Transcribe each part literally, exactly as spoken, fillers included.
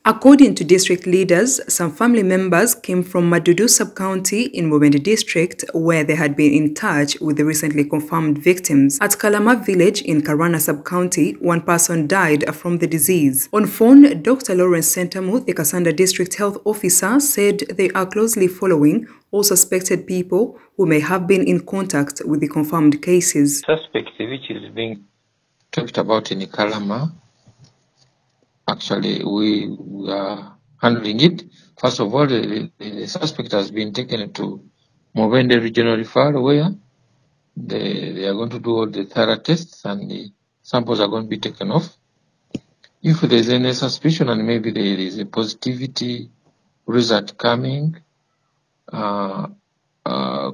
According to district leaders, some family members came from Madudu sub-county in Mubende district where they had been in touch with the recently confirmed victims. At Kalama village in Karwana sub-county, one person died from the disease. On phone, Doctor Lawrence Sentamu, the Kasanda district health officer, said they are closely following all suspected people who may have been in contact with the confirmed cases. Suspect which is being talked about in Kalama, actually, we, we are handling it. First of all, the, the suspect has been taken to Mubende Regional Referral where they, they are going to do all the thorough tests and the samples are going to be taken off. If there is any suspicion and maybe there is a positivity result coming, uh, uh,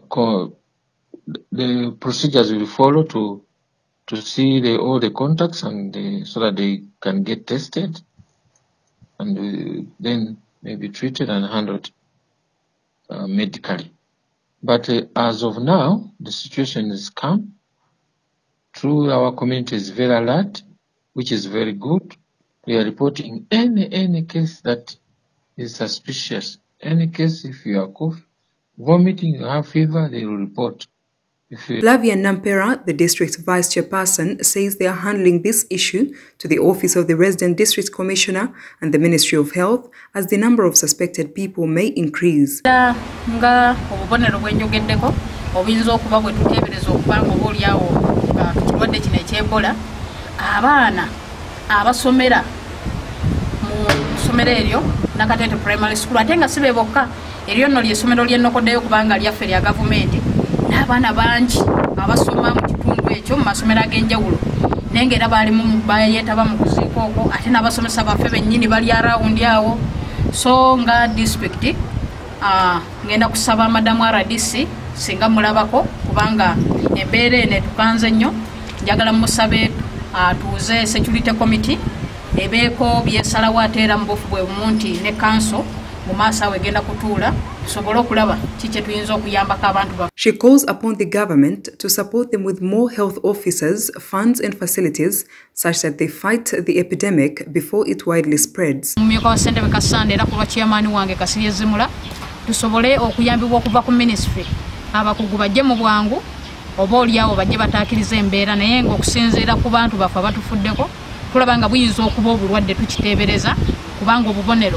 the procedures will follow to to see the, all the contacts and the, so that they can get tested and uh, then maybe treated and handled uh, medically. But uh, as of now, the situation is calm. Through our community is very alert, which is very good. We are reporting any any case that is suspicious. Any case, if you are cough, vomiting, you have fever, they will report. Flavia Nampera, the district vice chairperson, says they are handling this issue to the office of the resident district commissioner and the Ministry of Health as the number of suspected people may increase. Nga obubonero bwenjogeddeko obuyinza okuba bwe tuteebereza okuba ng'oboolyawo ekirwadde kino eky'Ebola abaana abasomera mu ssomero eryo Nakatete Primary School ate nga si be bokka eryo nno ly'essomero ly'ennokoddeyo kubanga lyaffe lya gavumenti n'abaana bangi abasoma mu kitundu ekyo mu masomero ag'enjawulo naye ng'era baalimu bayetaba mu kuziika okwo ate n'abasomesa baffe bennyini bali arawundi awo so nga district uh, ngenda kusaba madamu R D C singa mulabako kubanga embeera eno etukanze nnyo njagala musabe uh, tuuze security committee ebeeko byesalawo ate era mu bufu bwe bumu nti ne council mu maaso awo egenda kutuula tusobole okulaba kiki tuyinza okuyambako abantu baffe. She calls upon the government to support them with more health officers, funds and facilities such that they fight the epidemic before it widely spreads. Mumyuka wa Ssentebe Kasanda era kuba chairman wange Kasirye Zimula tusobole okuyambibwa okuva ku ministry abakugu bajje mu bwangu oba oliawo bajje bataakiriza embeera naye ng'okusinziira ku bantu baffe abatufuddeko tulaba nga buyinza okuba obulwadde tukiteebereza kubanga obubonero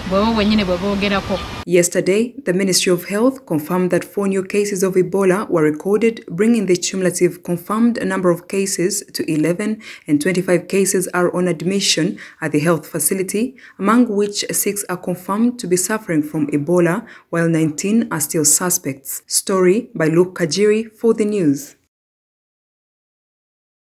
Yesterday, the Ministry of Health confirmed that four new cases of Ebola were recorded, bringing the cumulative confirmed number of cases to eleven, and twenty-five cases are on admission at the health facility, among which six are confirmed to be suffering from Ebola, while nineteen are still suspects. Story by Luke Kajiri for the news.